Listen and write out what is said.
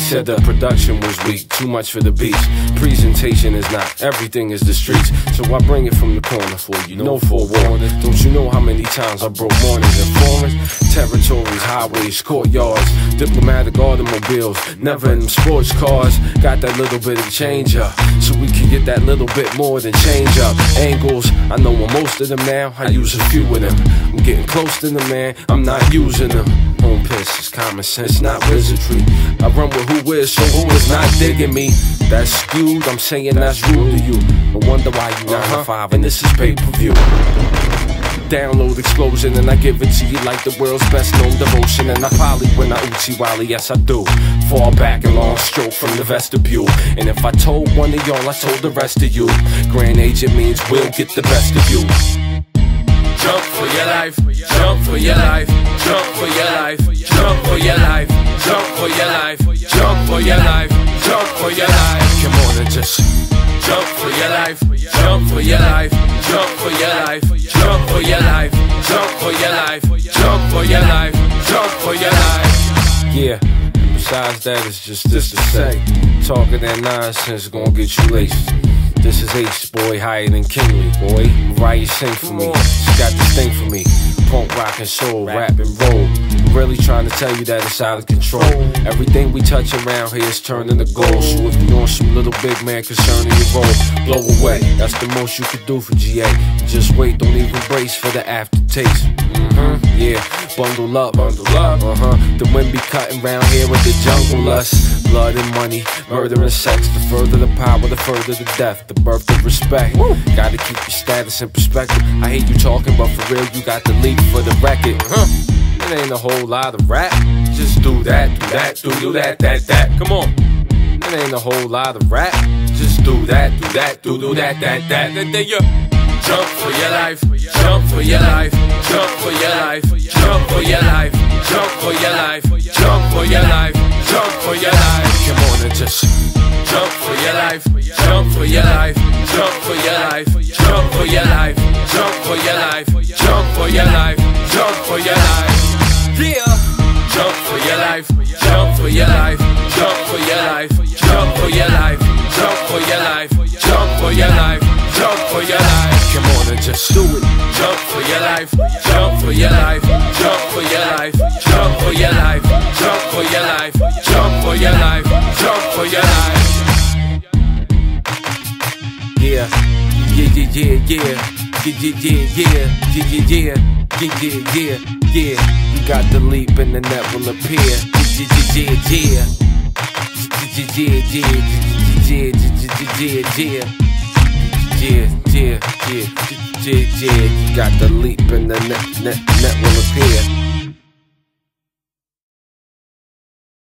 said the production was weak, too much for the beats. Presentation is not, everything is the streets. So I bring it from the corner for you, no forewarning. Don't you know how many times I broke mornings and foreigns? Territories, highways, courtyards, diplomatic automobiles, never in them sports cars. Got that little bit of change up, so we can get that little bit more than change up. Angles, I know most of them now, I use a few of them. I'm getting close to them, man, I'm not using them. Home piss is common sense, not wizardry. I run with who is, so who is not digging me? That's skewed, I'm saying that's rude to you. No wonder why you 9 to 5 and this is pay-per-view. Download explosion and I give it to you like the world's best known devotion. And I probably when I Uchi Wally, yes I do. Fall back and long stroke from the vestibule. And if I told one of y'all, I told the rest of you. Grand agent means we'll get the best of you. Jump for your life, jump for your life, jump for your life, jump for your life, jump for your life, jump for your life, jump for your life. Come on and just jump for your life, jump for your life, jump for your life, jump for your life, jump for your life, jump for your life, jump for your life. Yeah, besides that, it's just this to say, talking that nonsense gonna get you laced. This is H, boy, higher than Kingly, boy. Mariah sing for me, she got this thing for me. Punk, rock and soul, rap and roll. I'm really trying to tell you that it's out of control. Everything we touch around here is turning to gold. So if you want some little big man concerning your role, blow away, that's the most you could do for GA. Just wait, don't even brace for the aftertaste. Yeah, bundle up, the wind be cutting round here with the jungle lust. Blood and money, murder and sex. The further the power, the further the death. The birth of respect. Gotta keep your status in perspective. I hate you talking, but for real, you got to leap for the record. It ain't a whole lot of rap. Just do that, do that, that. Come on. It ain't a whole lot of rap. Just do that, do that, that. Then you jump for your life, jump for your life, jump for your life, jump for your life, jump for your life, jump for your life, jump for your life. Come on and just jump for your life, jump for your life, jump for your life, jump for your life, jump for your life, jump for your life, jump for your life. Yeah, jump for your life, jump for your life, jump for your life, jump for your life, jump for your life, jump for your life, jump for your life. Come on and just do it. Jump for your life, jump for your life, jump for your life, jump for your life, jump for your life, jump for your life, jump for your life. Yeah, you got the leap and the net will appear. You got the leap and the net will appear.